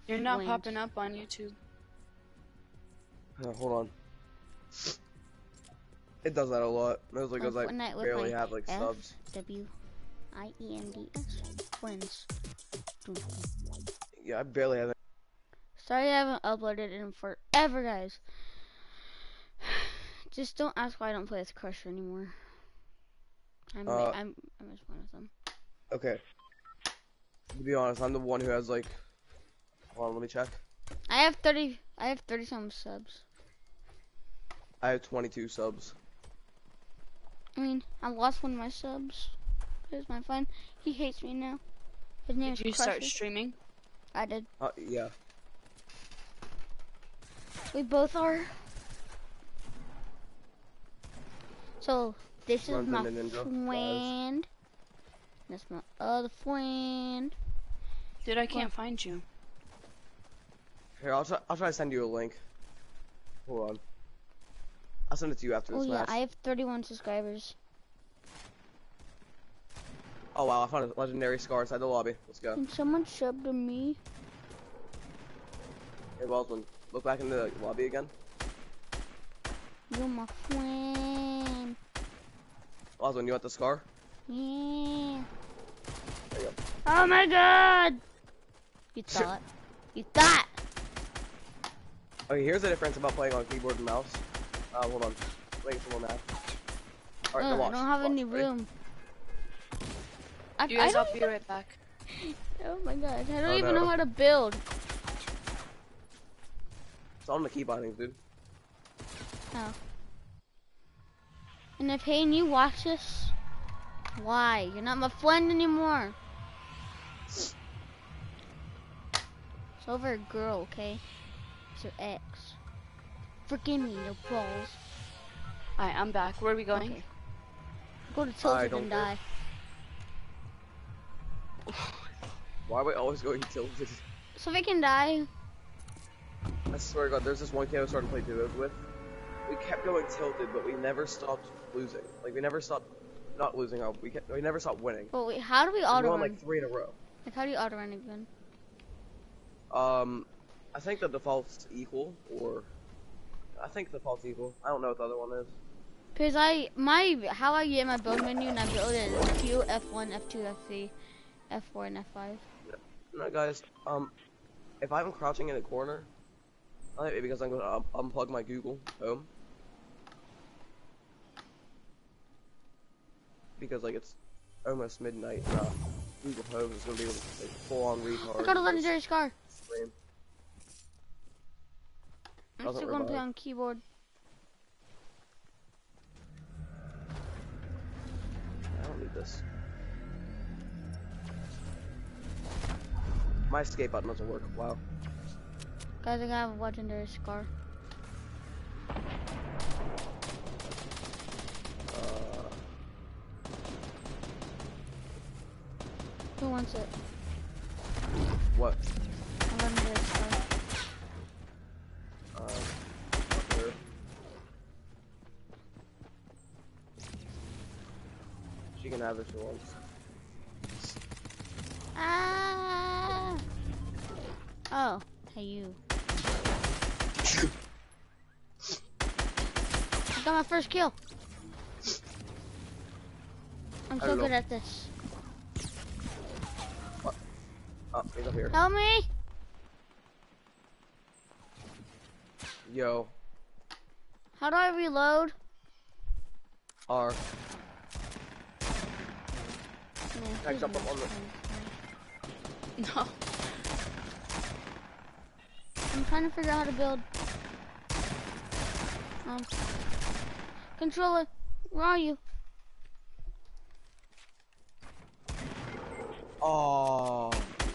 You're not Wins. popping up on YouTube. Hold on. It does that a lot. Mostly because I Fortnite with barely my have like subs. FWIENDS wins. Yeah, I barely have. Sorry I haven't uploaded in forever, guys. Just don't ask why I don't play with Crusher anymore. I'm just one of them. Okay. To be honest, I'm the one who has like. Hold on, let me check. I have 30 some subs. I have 22 subs. I mean, I lost one of my subs. Here's my friend. He hates me now. His name Did you is Crusher. start streaming? I did. Yeah. We both are. So this is my friend. That's my other friend. Dude, I can't find you. Here, I'll try to send you a link. Hold on. I'll send it to you after this match. Oh yeah, I have 31 subscribers. Oh wow, I found a legendary scar inside the lobby. Let's go. Can someone sub to me? Hey Baldwin, look back in the lobby again. You're my friend. Baldwin, you want the scar? Yeah. There you go. Oh my god! You thought. You thought! Okay, here's the difference about playing on keyboard and mouse. Hold on. Wait for one now. Alright, I don't have any ready? room. You guys, I'll be right back. Oh my god, I don't even know how to build. It's on the key bindings, dude. Oh. And if Hayden, you watch this, why? You're not my friend anymore. It's over a girl, okay? It's your ex. Forgive me, no balls. Alright, I'm back. Where are we going? Okay. Go to Tilted and die. Why are we always going tilted? So we can die. I swear to God, there's this one kid I was starting to play duos with. We kept going tilted, but we never stopped losing. Like, we never stopped not losing. We never stopped winning. But wait, how do we We auto won run? like 3 in a row. Like, how do you auto run again? I think the default's equal, or I think the default's equal. I don't know what the other one is. Cause how I get my build menu and I build it in Q, F1, F2, F3, F4, and F5. No, guys. If I'm crouching in a corner, because I'm gonna unplug my Google Home, because like it's almost midnight. Google Home is gonna be like full-on retard. I got a legendary scar. Stream. I'm still gonna play on keyboard. I don't need this. My escape button doesn't work. Wow. Guys, I have a legendary scar. Who wants it? What? A legendary scar. Sure. She can have it if she wants. Ah! Oh, hey you. I got my first kill. I'm so good at this. What? Oh, he's up here. Help me! Yo. How do I reload? R. Yeah, Can I jump up on the... No. I'm trying to figure out how to build. Controller, where are you? Oh.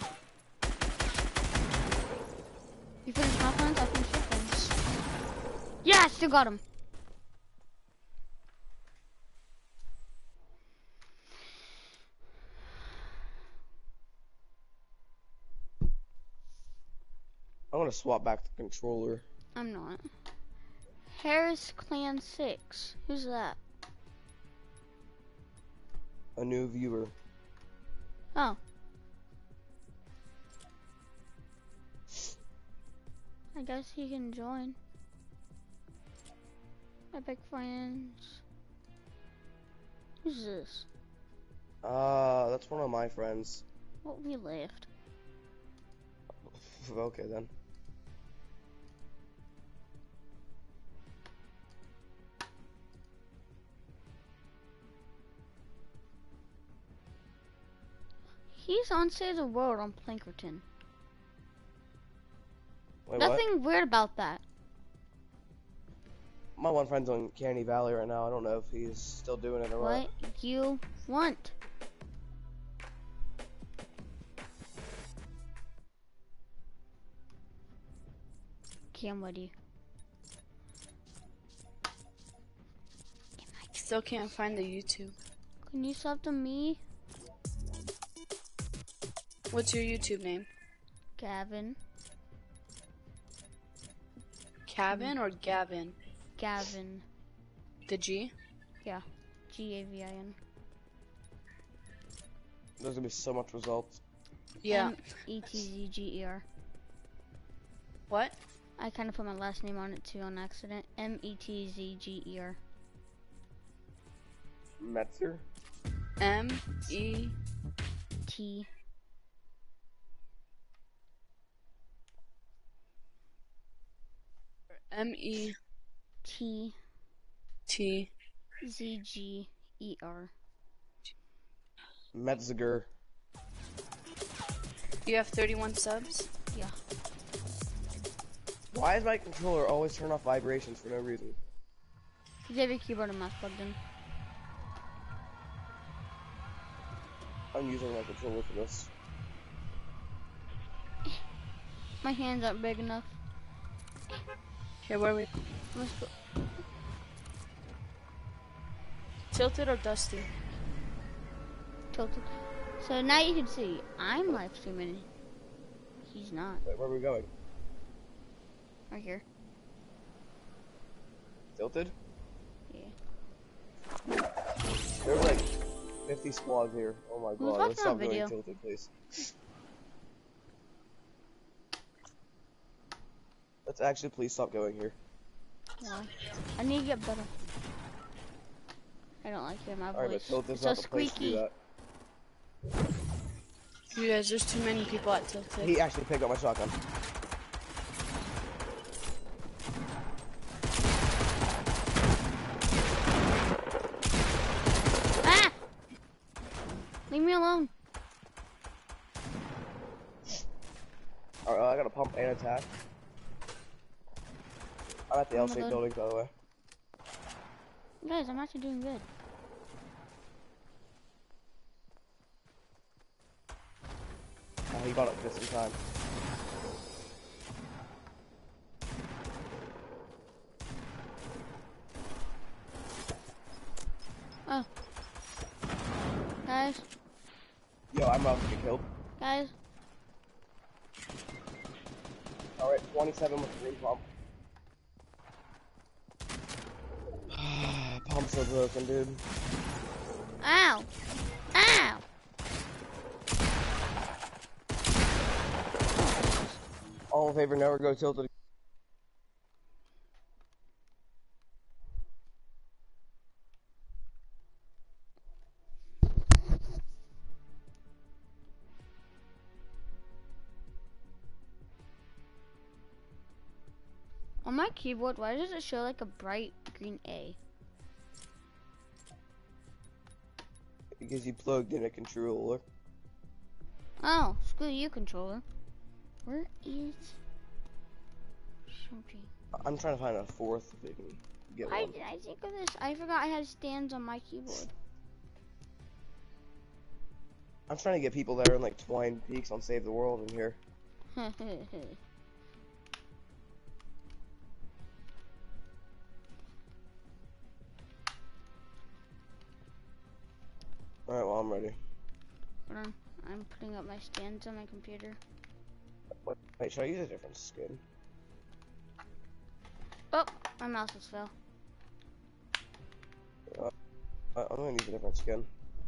You finished my plans? I finished your plans. Yeah, I still got him. I want to swap back the controller. I'm not. Harris Clan 6. Who's that? A new viewer. Oh. I guess he can join. Epic friends. Who's this? That's one of my friends. Well, we left. Okay then. He's on Save the World on Plankerton. Wait, Nothing weird about that. what? My one friend's on Candy Valley right now. I don't know if he's still doing it or What you want? Cam, what do you? Still can't find the YouTube. Can you sub to me, What's your YouTube name? Gavin? Cabin or Gavin? Gavin. The G? Gavin. There's gonna be so much results. Yeah. Metzger. What? I kind of put my last name on it too on accident. Metzger. Metzer? M-E... T. M-E... T. T... Zger. Metziger. You have 31 subs? Yeah. Why is my controller always turn off vibrations for no reason? You have your keyboard and mouse plugged in. I'm using my controller for this. My hands aren't big enough. Okay, where are we? Let's go. Tilted or Dusty? Tilted. So now you can see I'm live streaming. He's not. Wait, where are we going? Right here. Tilted? Yeah. There's like 50 squads here. Oh my Who's god, let's watching stop our going video? tilted, please. Let's actually please stop going here. Why? I need to get better. I don't like hearing my Alright, but voice. tilted's It's so not the place to do squeaky. that. You guys, there's too many people at Tilted. He actually picked up my shotgun. Ah! Leave me alone. Alright, I got a pump and attack. I'm at the Oh my L-shaped God. building, by the way. Guys, I'm actually doing good. Oh, he got up just in time. Oh. Guys, Yo, I'm about to get killed. guys. Alright, 27 with green pump. Pumps are broken, dude. Ow! Ow! All in favor, never go tilted. On my keyboard, why does it show like a bright green A? Because you plugged in a controller. Oh, screw you, controller. Where is something? I'm trying to find a fourth if we can get Why one. did I think of this? I forgot I had stands on my keyboard. I'm trying to get people that are in like Twine Peaks on Save the World in here. Alright, well, I'm ready. Hold on, I'm putting up my stands on my computer. Wait, should I use a different skin? Oh, my mouse just fell. I'm gonna use a different skin.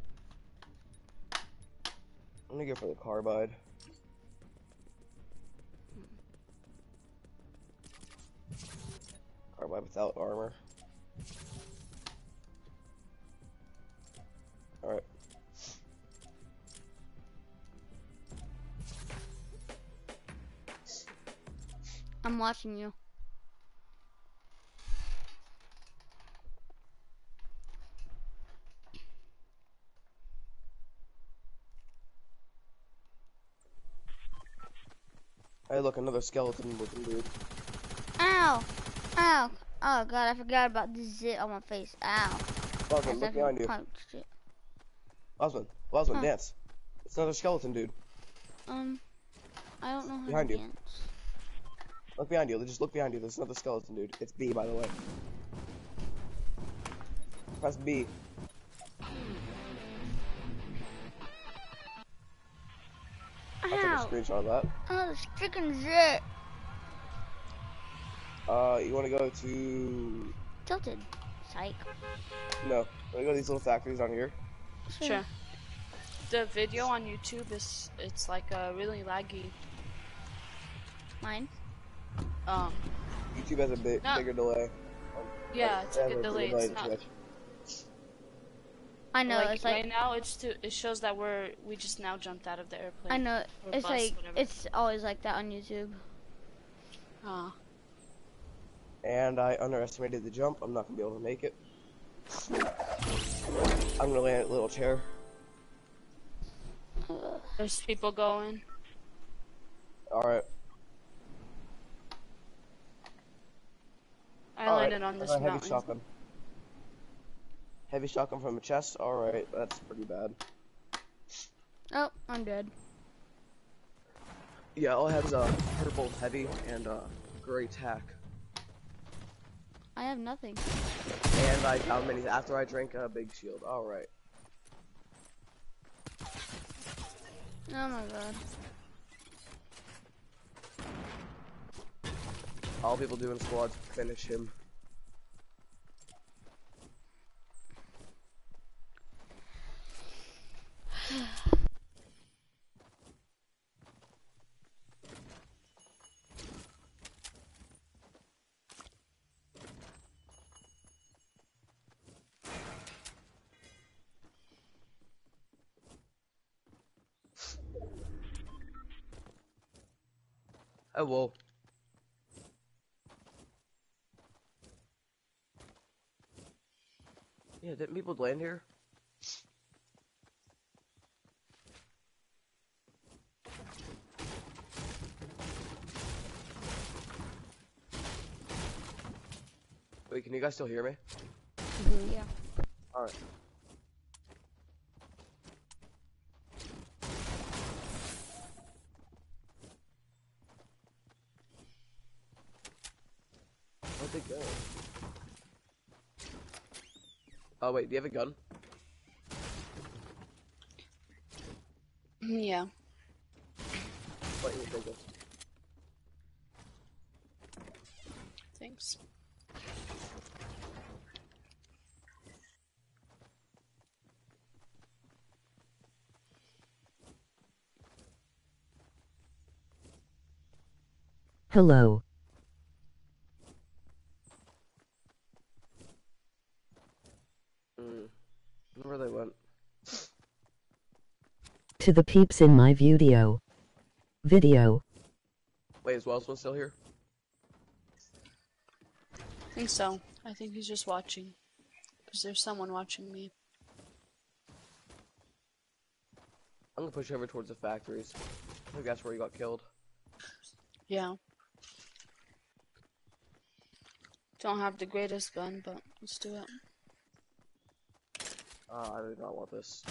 I'm gonna go for the carbide. without armor. Alright. I'm watching you. Hey, look, another skeleton looking dude. Ow! Ow! Oh god, I forgot about the zit on my face. Ow. Osmond, look behind you. Punched it. Osmond, Huh. dance. It's another skeleton dude. I don't know how Behind to you. dance. Look behind you. Just look behind you. There's another skeleton dude. It's B, by the way. Press B. I'll take a Ow! screenshot of that. Oh, this freaking zit. You want to go to... Tilted. Psych. No. Want to go to these little factories down here? Sure. The video on YouTube it's like really laggy. Mine. YouTube has a bigger delay. Yeah, it's like a delay. delay It's to not. Twitch. I know, Like it's like... right now, it shows that we just now jumped out of the airplane. I know, Or it's bus, like, whatever. it's always like that on YouTube. And I underestimated the jump. I'm not going to be able to make it. I'm going to land at a little chair. There's people going. Alright. I landed on this Heavy mountain. shotgun. Heavy shotgun from a chest. Alright, that's pretty bad. Oh, I'm dead. Yeah, all I have is a purple heavy and a gray tack. I have nothing. And I found minis after I drank a big shield. Alright. Oh my god. All people do in squads finish him. Oh, whoa. Yeah, didn't people land here? Wait, can you guys still hear me? Yeah. Alright. Where'd they go? Oh wait, do you have a gun? Yeah. What do you think of? Thanks. Hello. Where they went? To the peeps in my video. Wait, is Wellsman still here? I think so. I think he's just watching. Because there's someone watching me. I'm gonna push over towards the factories. I think that's where he got killed. Yeah. Don't have the greatest gun, but let's do it. I do not want this.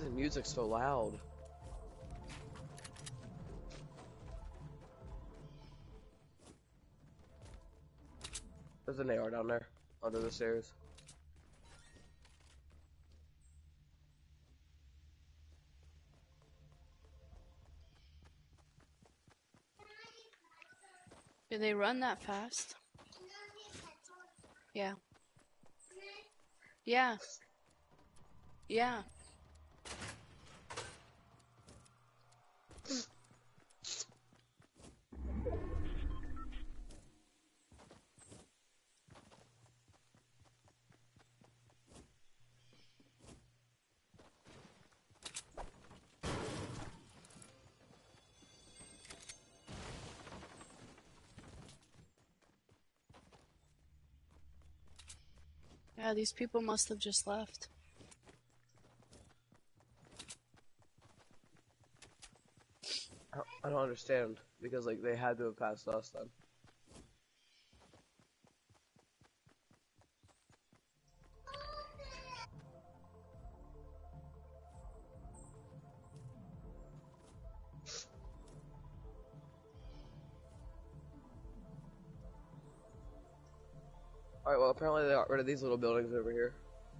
the music so loud? There's an AR down there, under the stairs. Do they run that fast? Yeah. Yeah. Yeah. Yeah, these people must have just left. I don't understand, because like they had to have passed us then. Alright, well apparently they got rid of these little buildings over here.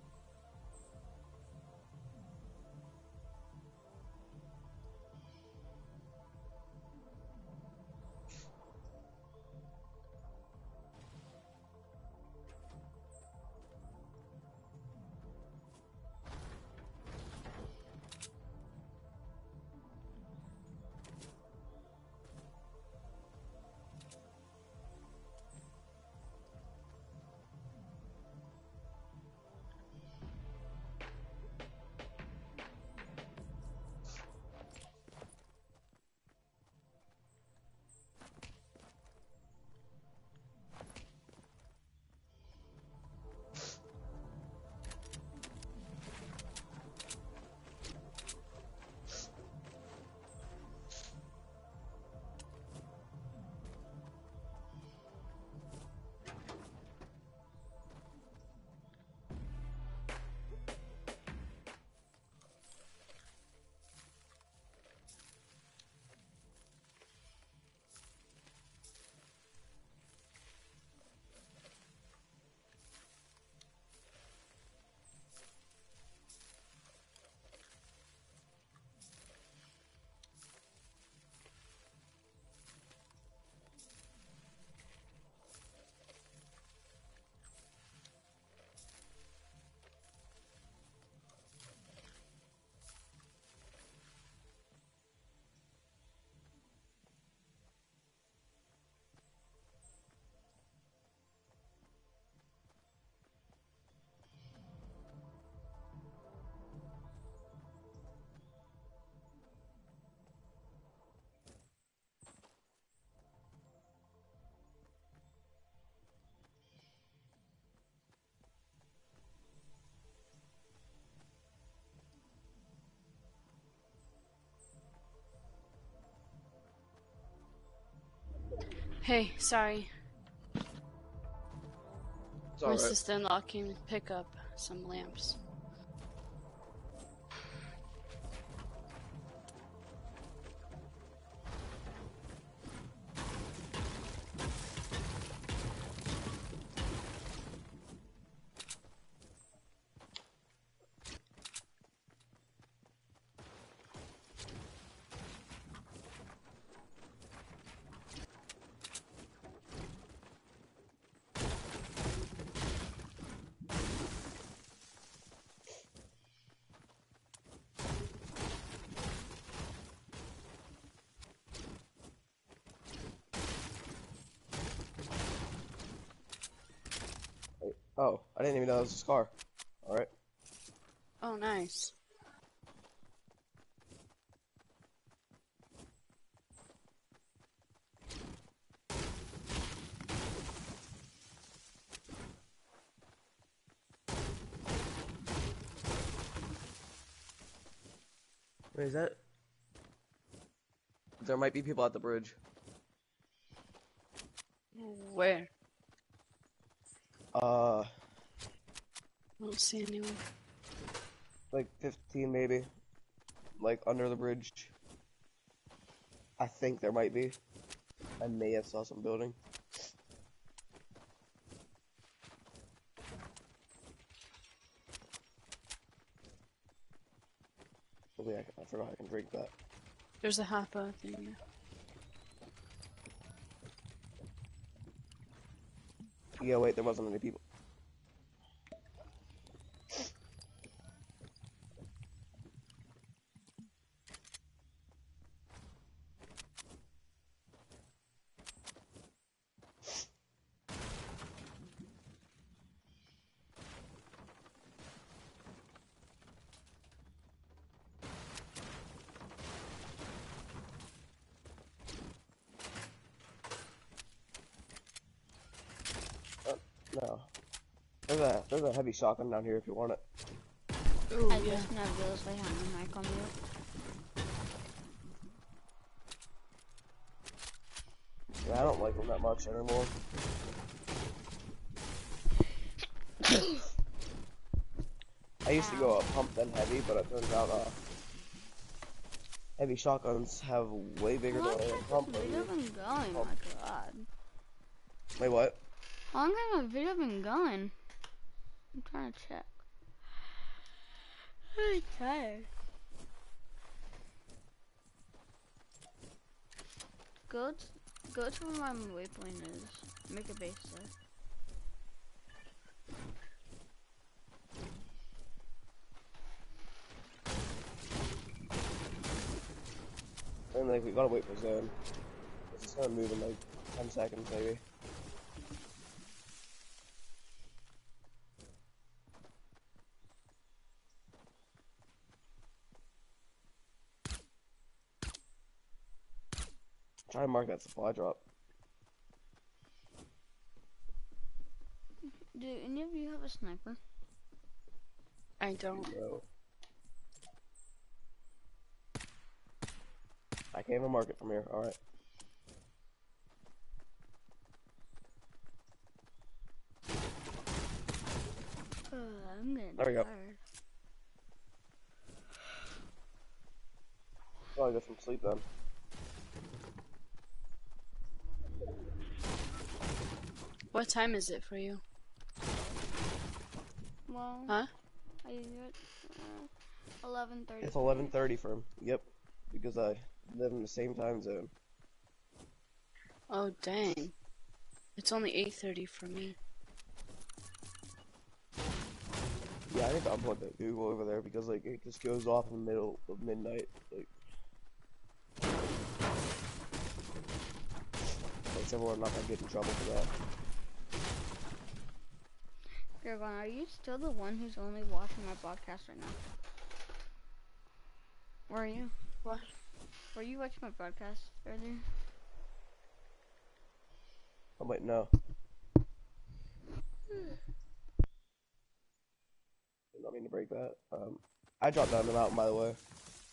Hey, sorry. It's My alright. sister-in-law came to pick up some lamps. Oh, I didn't even know that was a scar. Alright. Oh, nice. Wait, is that? There might be people at the bridge. Where? Uh, I don't see anyone. like 15 maybe. like under the bridge. I think there might be. I may have saw some building. Oh, yeah, I forgot I can drink that. There's a Hapa thing. Yeah, wait, there wasn't any people. No. There's a heavy shotgun down here if you want it. Ooh, I yeah. just nervously have my mic on mute. Yeah, I don't like them that much anymore. I used to go pump then heavy, but it turns out heavy shotguns have way bigger How long than a has pump. this video been going? Oh my god. Wait, what? How long has my video been going? I'm trying to check. I'm tired. Go to where my waypoint is. Make a base there. And like we gotta wait for zone. It's gonna move in like 10 seconds maybe. Try to mark that supply drop. Do any of you have a sniper? I don't. No. I can't even mark it from here. Alright. I'm getting There we go. tired. Probably get some sleep then. What time is it for you? Well, Huh? I use it 11:30. It's 11:30 for him. Yep. Because I live in the same time zone. Oh, dang. It's only 8:30 for me. Yeah, I need to upload that Google over there because like it just goes off in the middle of midnight. Like everyone not gonna get in trouble for that. Dragon, are you still the one who's only watching my podcast right now? Where are you? What? Were you watching my broadcast earlier? Oh wait, no. Did not mean to break that. I dropped down the mountain by the way.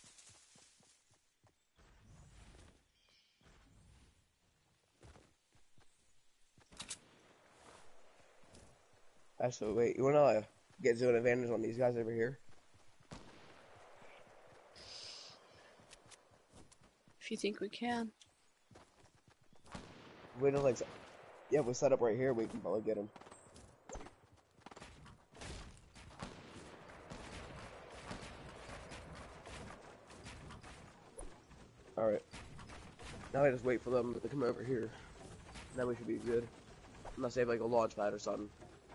Actually, wait, you wanna get zone advantage on these guys over here? If you think we can. Wait till like, yeah, we set up right here. We can probably get him. All right. Now I just wait for them to come over here. Then we should be good. Unless they have like a launch pad or something.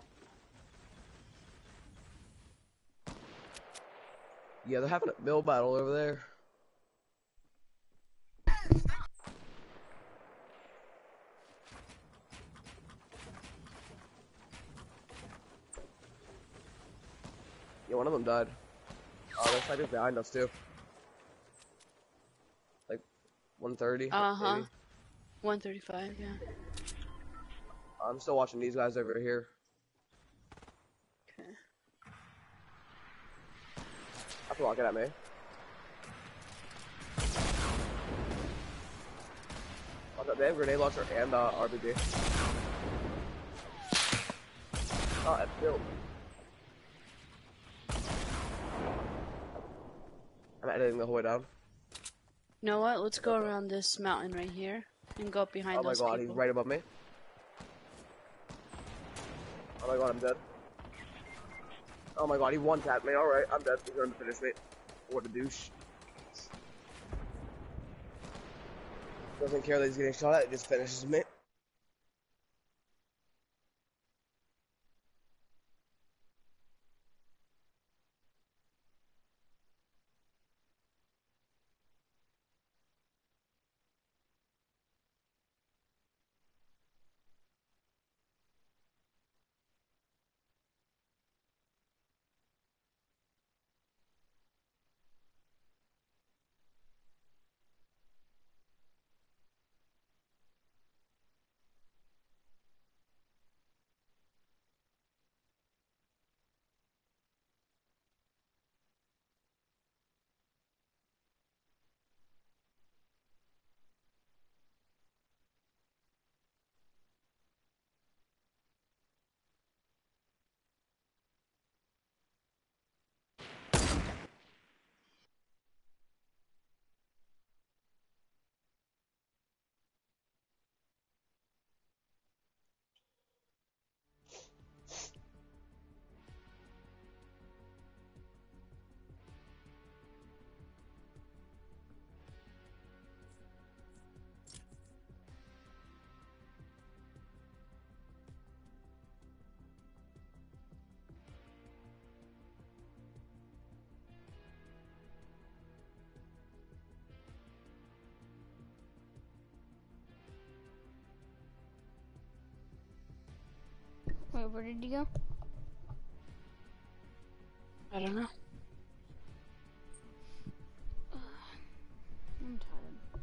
Yeah, they're having a build battle over there. Yeah, one of them died. Oh, there's snipers behind us too. Like 130. Uh-huh. Maybe. 135, yeah. I'm still watching these guys over here. Okay. That's walking at me. Watch out, they have grenade launcher and RPG. Oh, that's built. I'm editing the whole way down. You know what? Let's go around this mountain right here and go up behind Oh my those god, people. he's right above me. Oh my god, I'm dead. Oh my god, he one-tapped me. Alright, I'm dead. He's going to finish me. What a douche. Doesn't care that he's getting shot at, it just finishes me. Wait, where did you go? I don't know. I'm tired.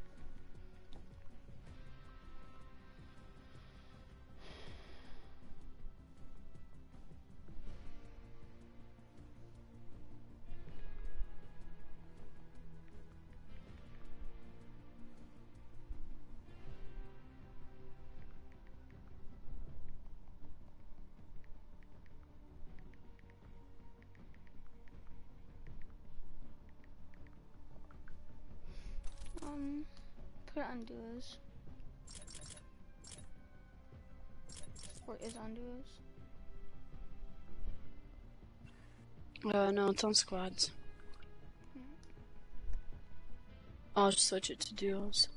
Put undoers. Where is undoers? No, it's on squads. I'll just switch it to duos.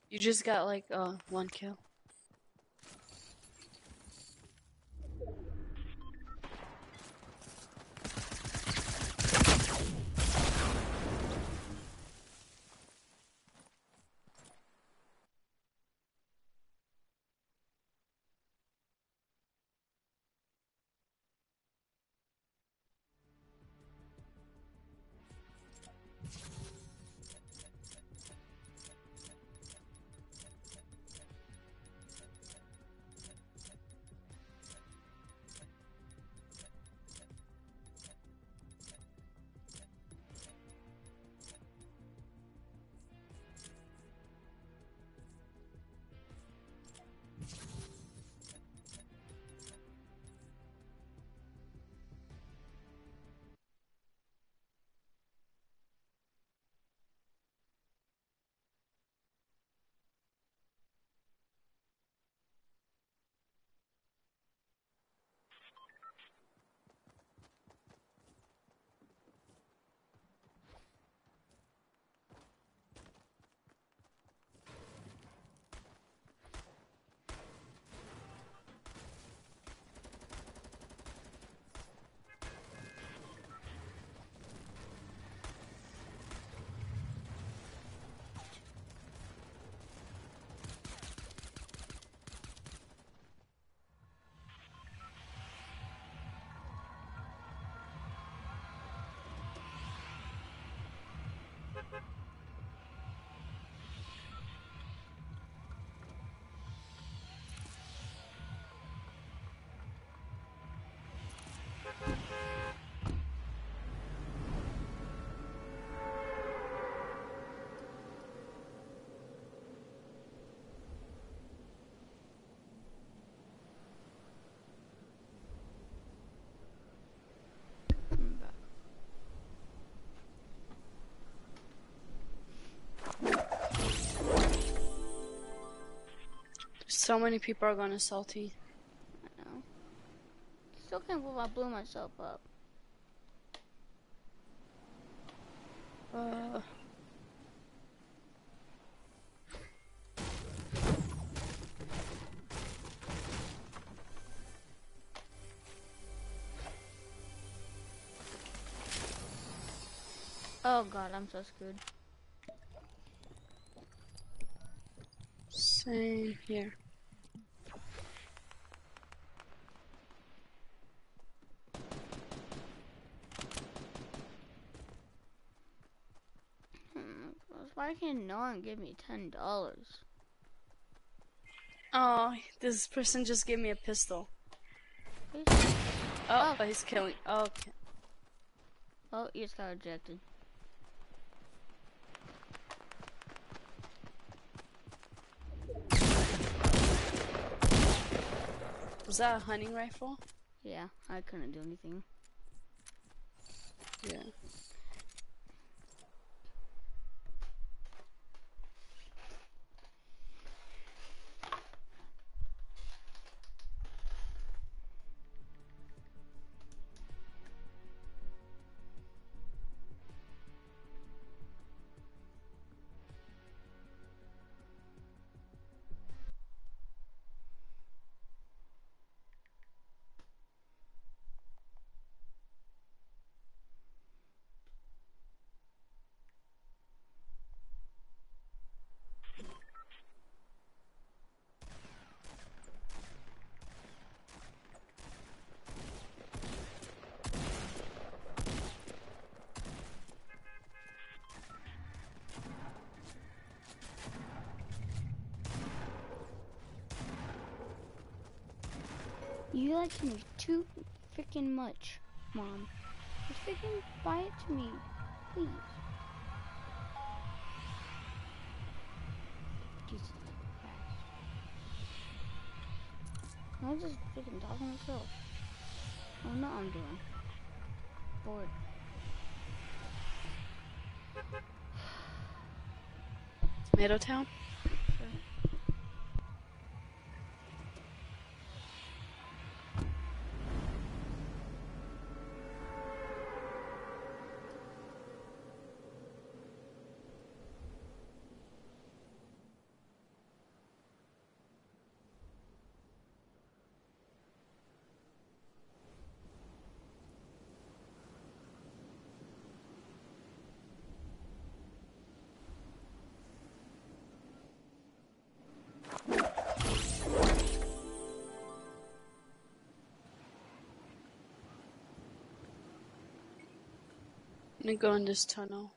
You just got like 1 kill. So many people are gonna salty. I know. Still can't believe I blew myself up. Oh god, I'm so screwed. Same here. Why can't no one give me $10? Oh, this person just gave me a pistol. Oh. But he's killing. Oh, okay. Oh, you just got rejected. Was that a hunting rifle? Yeah, I couldn't do anything. Yeah. You like me too freaking much, Mom. Just freaking buy it to me, please. Jesus Christ. I'm just freaking talking to myself. Oh no, I'm doing. Bored. Tomato Town? Sure. me go in this tunnel.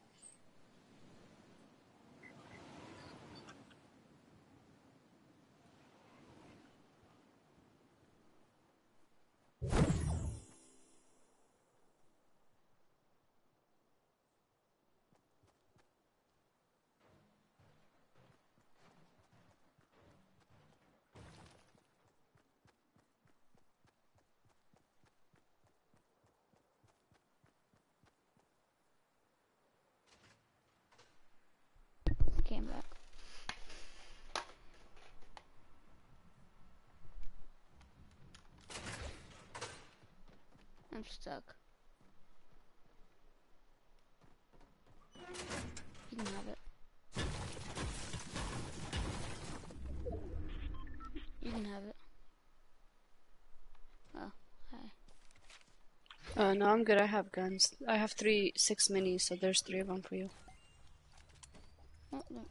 Came back. I'm stuck. You can have it. You can have it. Oh, hi. No, I'm good. I have guns. I have 6 minis, so there's 3 of them for you. Oh, no.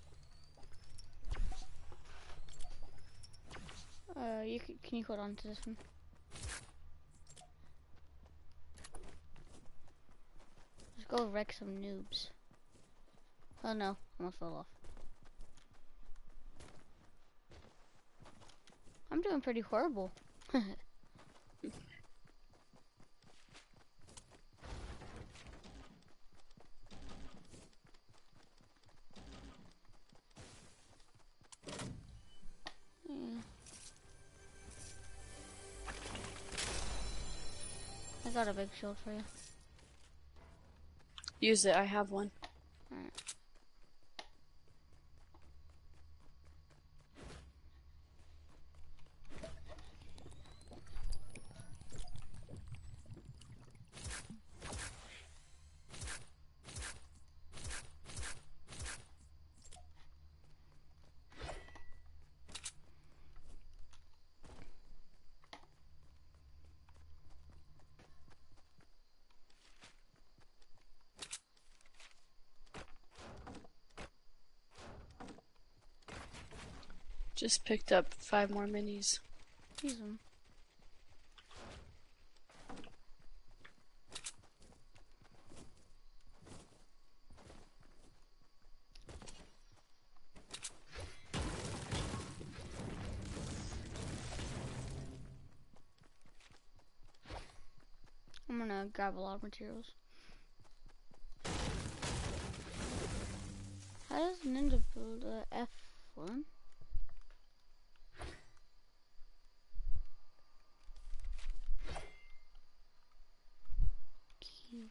Can you hold on to this one? Let's go wreck some noobs. Oh no, almost fell off. I'm doing pretty horrible. Yeah. I got a big shield for you. Use it. I have one. Alright. Just picked up 5 more minis. Use them. I'm gonna grab a lot of materials. How does Ninja build a F1? Q.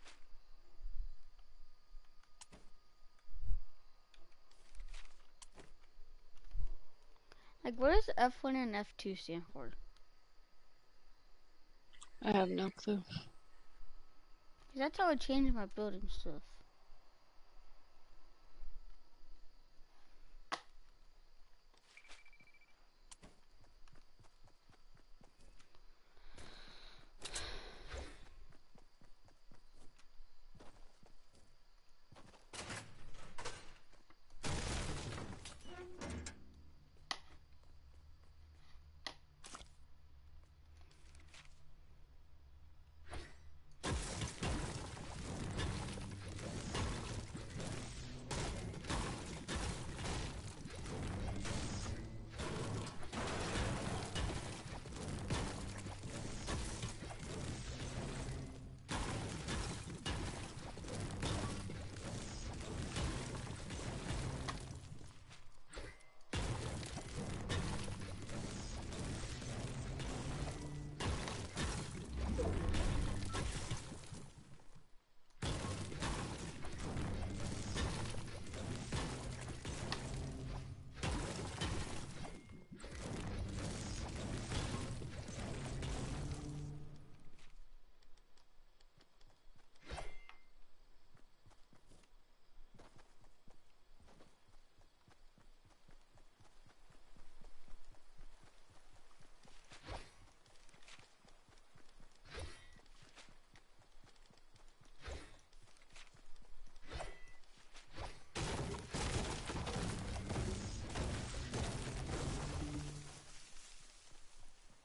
Like, what does F1 and F2 stand for? I have no clue. 'Cause that's how I change my building stuff.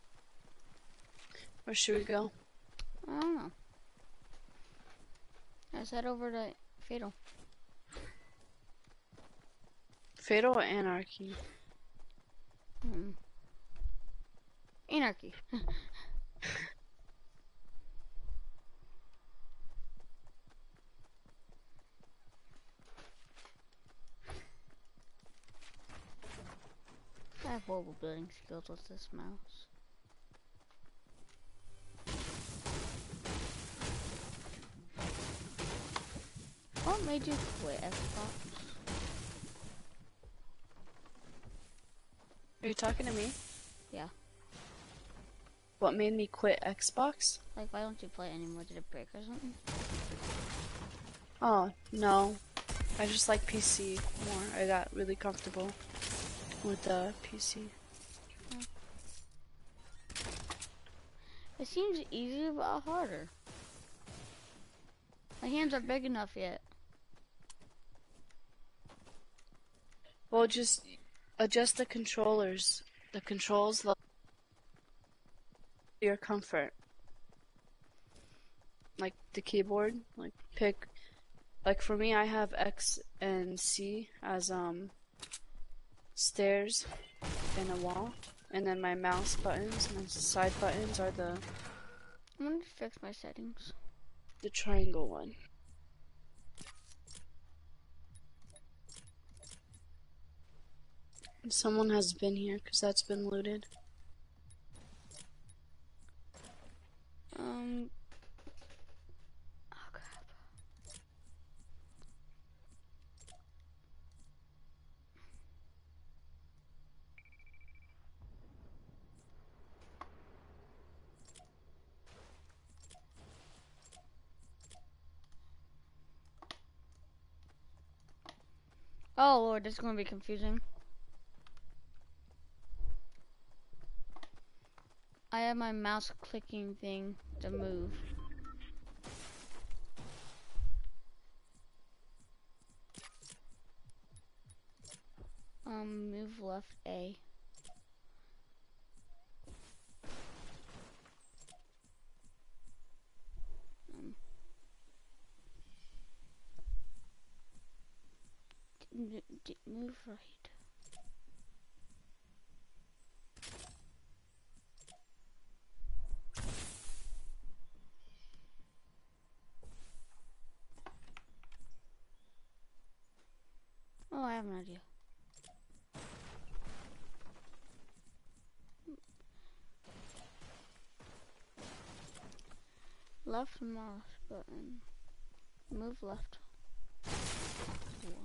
Where should we go? I don't know. Let's head over to Fatal. Fatal or Anarchy? Anarchy. I have horrible building skills with this mouse. What made you quit Xbox? Are you talking to me? Yeah. What made me quit Xbox? Like, why don't you play it anymore? Did it break or something? Oh, no. I just like PC more. I got really comfortable with the PC. It seems easier but harder. My hands are big enough yet. Well, just adjust the controllers. The controls your comfort. Like the keyboard, like pick. Like for me, I have X and C as stairs and a wall, and then my mouse buttons and the side buttons are the I'm gonna fix my settings. triangle one. Someone has been here because that's been looted. Oh crap. Oh lord, this is gonna be confusing. I have my mouse clicking thing to move. Move left A. Move right. Oh, I have an idea. Left mouse button. Move left. One.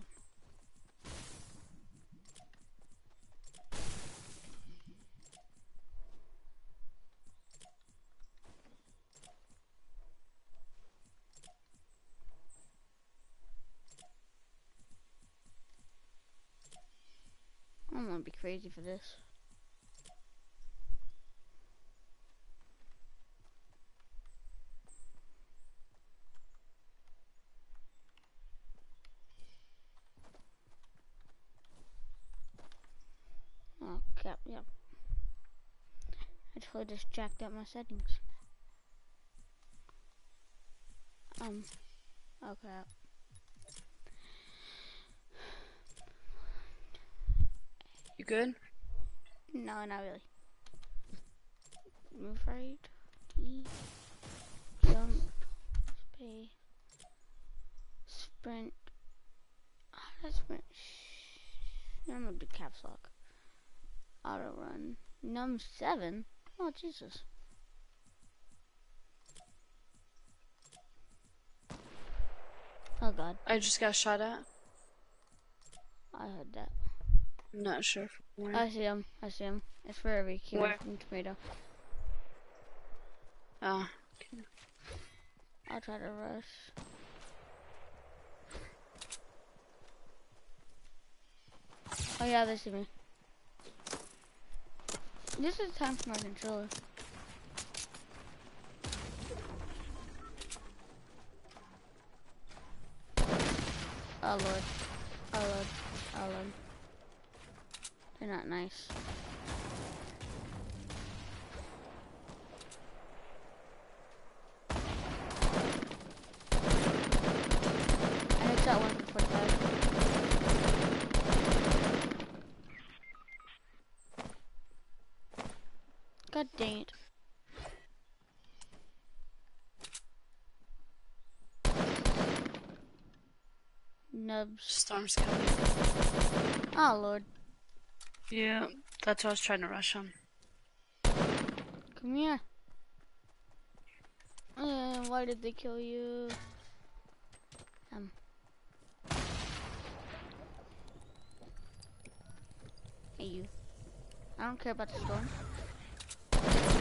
I'm gonna be crazy for this. Oh crap, yep. I totally just jacked up my settings. Oh crap. You good? No, not really. Move right. E. Jump. Space. Sprint. How do I sprint? I'm gonna do caps lock. Auto run. Num 7? Oh, Jesus. Oh, God. I just got shot at. I heard that. I'm not sure from where. I see him. I see him. It's wherever he came Where? from Tomato. Ah. I'll try to rush. Oh, yeah, they see me. This is time for my controller. Oh lord. Oh lord. Oh lord. They're not nice. God dang it. Nubs. Storm's coming. Oh, Lord. Yeah, that's why I was trying to rush him. Come here. Why did they kill you? Hey, you. I don't care about the storm. I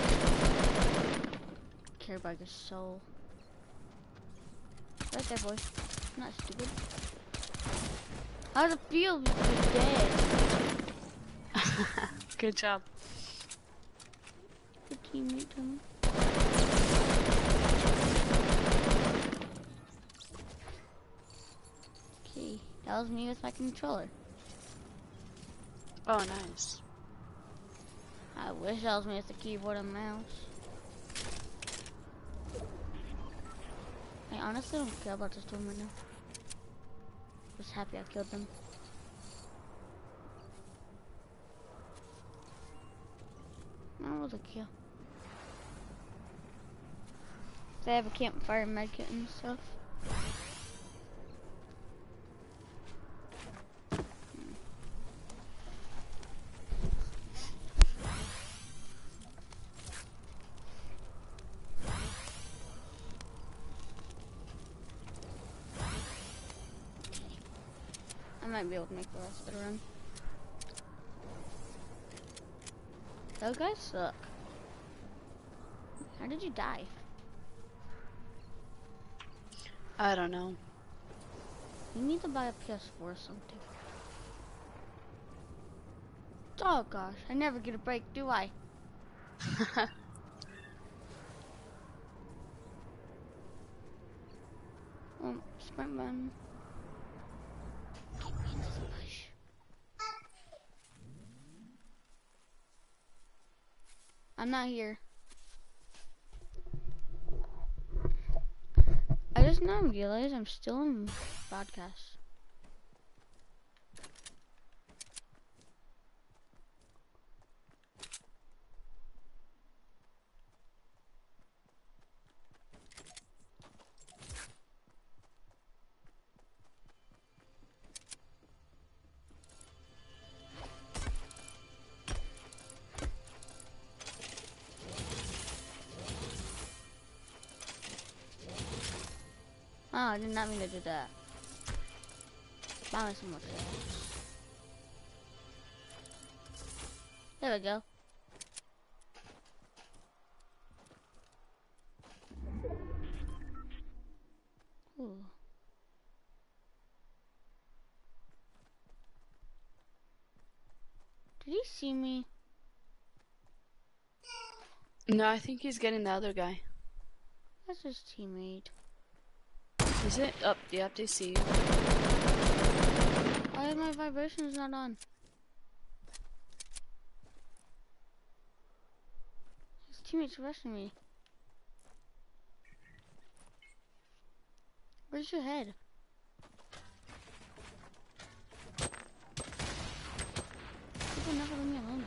care about your soul. Right there, boy. I'm not stupid. How does it feel to be dead? Good job. Good teammate, Tommy. Okay, that was me with my controller. Oh, nice. I wish that was me with the keyboard and mouse. I honestly don't care about the storm right now. Just happy I killed them. That was a kill. They have a campfire medkit and stuff. I might be able to make the rest of the run. Those guys suck. How did you die? I don't know. You need to buy a PS4 or something. Oh gosh, I never get a break, do I? Sprint button. Keep me into the bush. I'm not here. I just now realized I'm still in broadcast. Oh, I did not mean to do that. Buy me some more things. There we go. Ooh. Did he see me? No, I think he's getting the other guy. That's his teammate. Is it? Oh, yep, they see you. Why are my vibrations not on? His teammate's rushing me. Where's your head? People never leave me alone.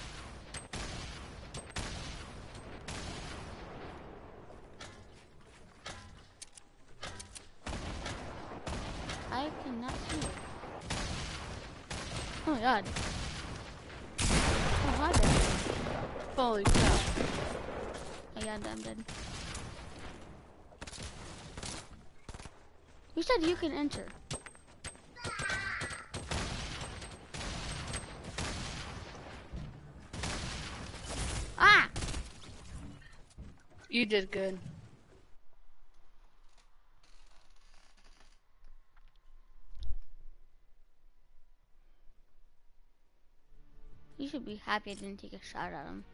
I cannot see it. Oh my god. Oh, hi there. Holy crap. Oh yeah, I'm dead. You said you can enter. Ah! You did good. You should be happy I didn't take a shot at him.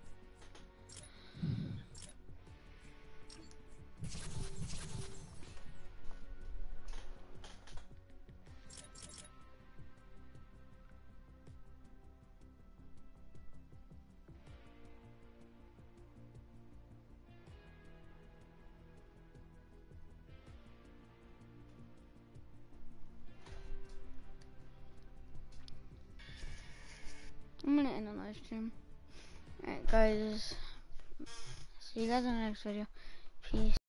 I'm gonna end the live stream. Alright guys, See you guys in the next video. Peace.